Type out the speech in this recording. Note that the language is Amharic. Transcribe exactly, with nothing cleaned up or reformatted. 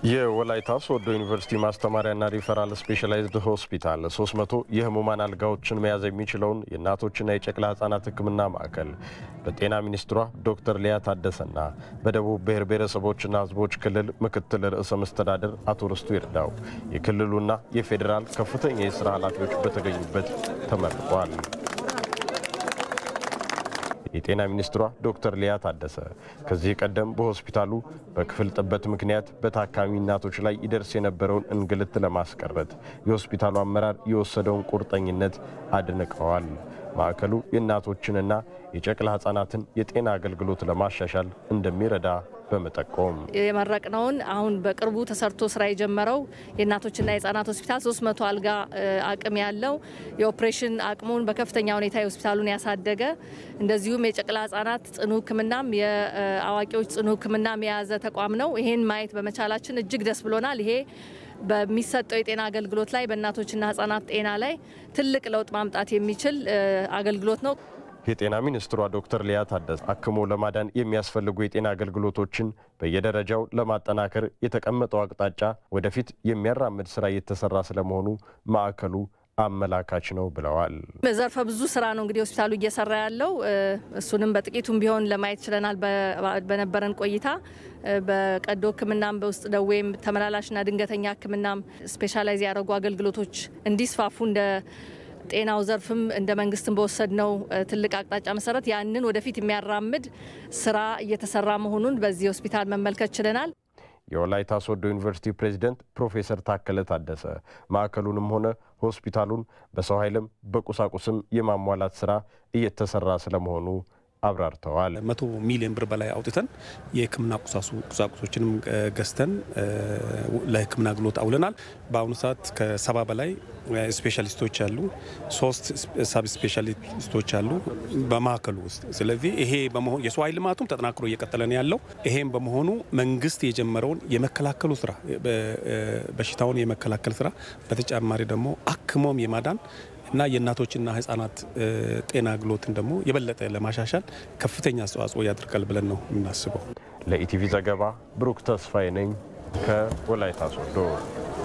የወላይታ ሶዶ ዩኒቨርሲቲ ማስተማሪያና ሪፈራል ስፔሻላይዝድ ሆስፒታል ሶስት መቶ የህሙማን አልጋዎችን መያዝ የሚችለውን የእናቶችና የጨቅላ ህጻናት ህክምና ማዕከል በጤና ሚኒስትሯ ዶክተር ሊያ ታደሰና በደቡብ ብሔር ብሔረሰቦችና ህዝቦች ክልል ምክትል ርዕሰ መስተዳድር አቶ ርስቱ ይርዳው የክልሉና የፌዴራል ከፍተኛ የሥራ ኃላፊዎች በተገኙበት ተመርቋል። የጤና ሚኒስትሯ ዶክተር ሊያ ታደሰ ከዚህ ቀደም በሆስፒታሉ በክፍል ጥበት ምክንያት በታካሚ እናቶች ላይ ይደርስ የነበረውን እንግልት ለማስቀረት የሆስፒታሉ አመራር የወሰደውን ቁርጠኝነት አድንቀዋል። ማዕከሉ የእናቶችንና የጨቅላ ህጻናትን የጤና አገልግሎት ለማሻሻል እንደሚረዳ በመጠቆም የመረቅነውን አሁን በቅርቡ ተሰርቶ ስራ የጀመረው የእናቶችና የህጻናት ሆስፒታል ሶስት መቶ አልጋ አቅም ያለው የኦፕሬሽን አቅሙን በከፍተኛ ሁኔታ የሆስፒታሉን ያሳደገ እንደዚሁም የጨቅላ ህጻናት ጽኑ ህክምናም የአዋቂዎች ጽኑ ህክምናም የያዘ ተቋም ነው። ይሄን ማየት በመቻላችን እጅግ ደስ ብሎናል። ይሄ በሚሰጠው የጤና አገልግሎት ላይ በእናቶችና ህጻናት ጤና ላይ ትልቅ ለውጥ ማምጣት የሚችል አገልግሎት ነው። የጤና ሚኒስትሯ ዶክተር ሊያ ታደሰ አክሞ ለማዳን የሚያስፈልጉ የጤና አገልግሎቶችን በየደረጃው ለማጠናከር የተቀመጠው አቅጣጫ ወደፊት የሚያራምድ ስራ እየተሰራ ስለመሆኑ ማዕከሉ አመላካች ነው ብለዋል። በዘርፈ ብዙ ስራ ነው እንግዲህ ሆስፒታሉ እየሰራ ያለው እሱንም በጥቂቱም ቢሆን ለማየት ችለናል። በነበረን ቆይታ በቀዶ ህክምናም በውስጥ ደዌም ተመላላሽና ድንገተኛ ህክምናም ስፔሻላይዝ ያደረጉ አገልግሎቶች እንዲስፋፉ እንደ ጤናው ዘርፍም እንደ መንግስትም በወሰድነው ትልቅ አቅጣጫ መሰረት ያንን ወደፊት የሚያራምድ ስራ እየተሰራ መሆኑን በዚህ ሆስፒታል መመልከት ችለናል። የወላይታ ሶዶ ዩኒቨርሲቲ ፕሬዝዳንት ፕሮፌሰር ታከለ ታደሰ ማዕከሉንም ሆነ ሆስፒታሉን በሰው ኃይልም በቁሳቁስም የማሟላት ስራ እየተሰራ ስለመሆኑ አብራርተዋል። መቶ ሚሊዮን ብር በላይ አውጥተን የህክምና ቁሳቁሶችንም ገዝተን ለህክምና አገልግሎት አውለናል። በአሁኑ ሰዓት ከሰባ በላይ ስፔሻሊስቶች አሉ፣ ሶስት ሳብ ስፔሻሊስቶች አሉ በማዕከሉ ውስጥ። ስለዚህ ይሄ በመሆኑ የሰው ኃይል ልማቱም ተጠናክሮ እየቀጠለ ነው ያለው። ይሄም በመሆኑ መንግስት የጀመረውን የመከላከሉ ስራ በሽታውን የመከላከል ስራ በተጨማሪ ደግሞ አክሞም የማዳን እና የእናቶችና ህጻናት ጤና አገልግሎትን ደግሞ የበለጠ ለማሻሻል ከፍተኛ አስተዋጽኦ ያደርጋል ብለን ነው የምናስበው። ለኢቲቪ ዘገባ ብሩክ ተስፋዬ ነኝ ከወላይታ ሶዶ።